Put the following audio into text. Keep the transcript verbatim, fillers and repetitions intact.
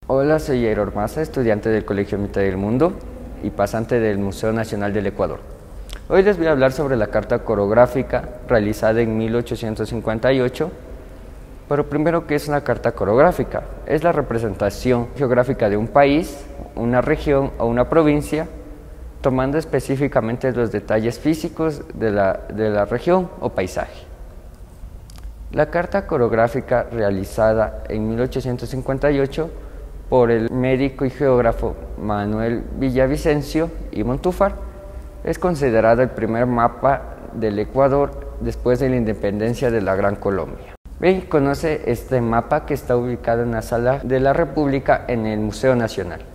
Hola, soy Jair Ormaza, estudiante del Colegio Mitad del Mundo y pasante del Museo Nacional del Ecuador. Hoy les voy a hablar sobre la carta corográfica realizada en mil ochocientos cincuenta y ocho. Pero primero, ¿qué es una carta corográfica? Es la representación geográfica de un país, una región o una provincia, tomando específicamente los detalles físicos de la, de la región o paisaje. La carta corográfica realizada en mil ochocientos cincuenta y ocho por el médico y geógrafo Manuel Villavicencio y Montúfar es considerada el primer mapa del Ecuador después de la independencia de la Gran Colombia. Ve y conoce este mapa que está ubicado en la Sala de la República en el Museo Nacional.